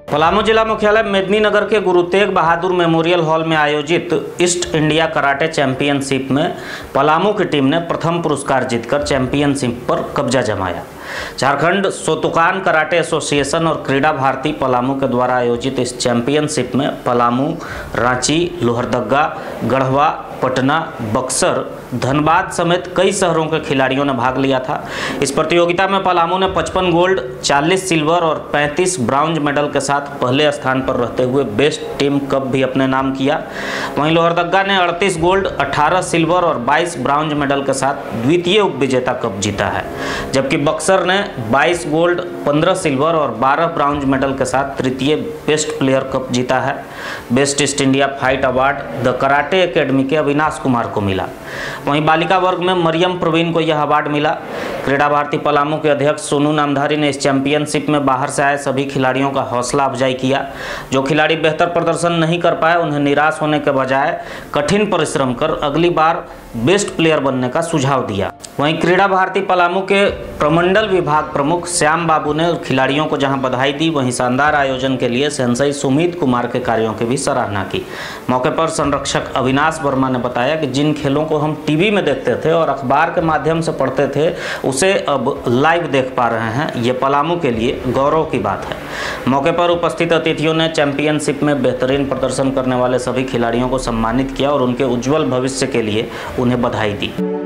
पलामू जिला मुख्यालय मेदिनीनगर के गुरु तेग बहादुर मेमोरियल हॉल में आयोजित ईस्ट इंडिया कराटे चैंपियनशिप में पलामू की टीम ने प्रथम पुरस्कार जीतकर चैंपियनशिप पर कब्जा जमाया। झारखंड शोतोकान कराटे एसोसिएशन और क्रीड़ा भारती पलामू के द्वारा आयोजित इस चैंपियनशिप में पलामू, रांची, लोहरदगा, गढ़वा, पटना, बक्सर, धनबाद समेत कई शहरों के खिलाड़ियों ने भाग लिया था। इस प्रतियोगिता में पलामू ने 55 गोल्ड, 40 सिल्वर और 35 ब्राउंज मेडल के साथ पहले स्थान पर रहते हुए बेस्ट टीम कप भी अपने नाम किया। वहीं लोहरदगा ने 38 गोल्ड, 18 सिल्वर और 22 ब्राउंज मेडल के साथ द्वितीय उपविजेता कप जीता है, जबकि बक्सर ने 22 गोल्ड, 15 सिल्वर और 12 ब्राउंज मेडल के साथ तृतीय बेस्ट प्लेयर कप जीता है। Best east India fight award the karate academy के अविनाश कुमार को मिला। वहीं बालिका वर्ग में मरियम प्रवीण को यह अवार्ड मिला। क्रीड़ा भारती पलामू के अध्यक्ष सोनू नामधारी ने इस चैंपियनशिप में बाहर से आए सभी खिलाड़ियों का हौसला अफजाई किया। जो खिलाड़ी बेहतर प्रदर्शन नहीं कर पाए उन्हें निराश होने के बजाय कठिन परिश्रम कर अगली बार बेस्ट प्लेयर बनने का सुझाव दिया। वहीं क्रीड़ा भारती पलामू के प्रमंडल विभाग प्रमुख श्याम बाबू ने खिलाड़ियों को जहां बधाई दी, वहीं शानदार आयोजन के लिए सेंसई सुमित कुमार के कार्यों की भी सराहना की। मौके पर संरक्षक अविनाश वर्मा ने बताया कि जिन खेलों को हम टीवी में देखते थे और अखबार के माध्यम से पढ़ते थे उसे अब लाइव देख पा रहे हैं, ये पलामू के लिए गौरव की बात है। मौके पर उपस्थित अतिथियों ने चैंपियनशिप में बेहतरीन प्रदर्शन करने वाले सभी खिलाड़ियों को सम्मानित किया और उनके उज्जवल भविष्य के लिए उन्हें बधाई दी।